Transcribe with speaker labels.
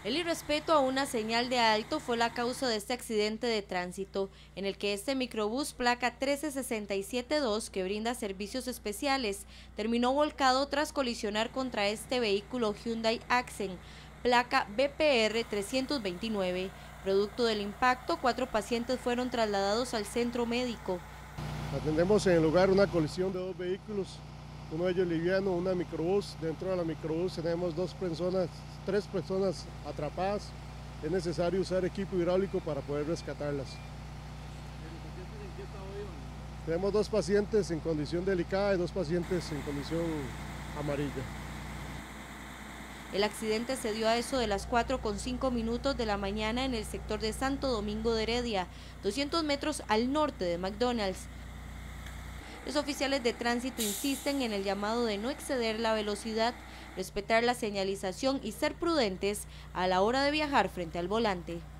Speaker 1: El irrespeto a una señal de alto fue la causa de este accidente de tránsito, en el que este microbús placa 13672, que brinda servicios especiales, terminó volcado tras colisionar contra este vehículo Hyundai Accent, placa BPR 329. Producto del impacto, 4 pacientes fueron trasladados al centro médico.
Speaker 2: Atendemos en el lugar una colisión de dos vehículos, uno de ellos liviano, una microbús. Dentro de la microbús tenemos tres personas atrapadas. Es necesario usar equipo hidráulico para poder rescatarlas.
Speaker 3: ¿Los pacientes en qué estado iban?
Speaker 2: Tenemos 2 pacientes en condición delicada y 2 pacientes en condición amarilla.
Speaker 1: El accidente se dio a eso de las 4:05 de la mañana en el sector de Santo Domingo de Heredia, 200 metros al norte de McDonald's. Los oficiales de tránsito insisten en el llamado de no exceder la velocidad, respetar la señalización y ser prudentes a la hora de viajar frente al volante.